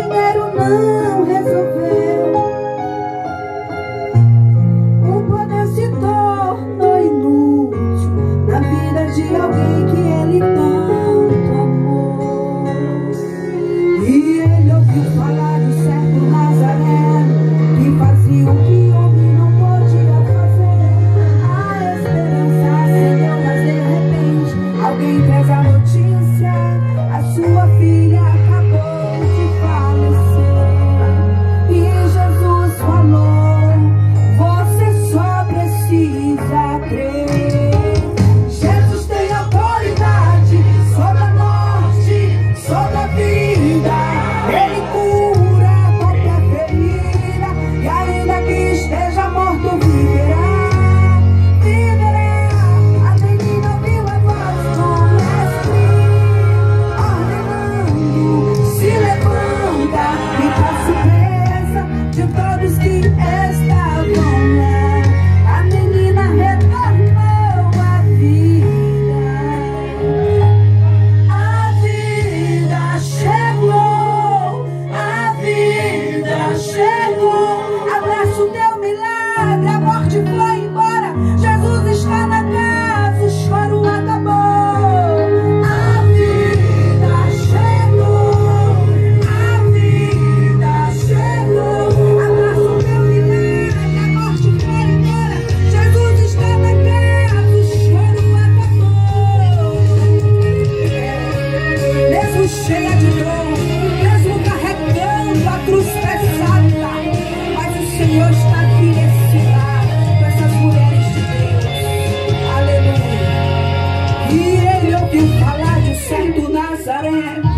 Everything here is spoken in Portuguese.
dinheiro não resolveu. O poder se tornou inútil na vida de alguém que ele tanto amou. E ele ouviu falar de um certo Nazareno que fazia o que homem não podia fazer. A esperança acendeu, mas de repente alguém traz a notícia: a sua filha acabou de falecer. E Jesus falou: você só precisa crer. Jesus tem autoridade sobre a morte, sobre a vida. Ele cura qualquer ferida, e ainda que esteja morto viverá. Viverá. A menina ouviu a voz do mestre ordenando: se levanta. E pra surpresa de todos que estavam lá, a menina retornou à vida. A vida chegou, a vida chegou. Abraço teu milagre, a morte foi embora. Jesus está na casa, o choro acabou. A vida chegou, a vida chegou. Abraço teu milagre, a morte foi embora. Jesus está na casa, o choro acabou. Mesmo cheia de dor, mesmo carregando a cruz pesada, mas o Senhor está aqui nesse lar com essas mulheres de Deus. Aleluia. E ele ouviu falar de um certo Nazareno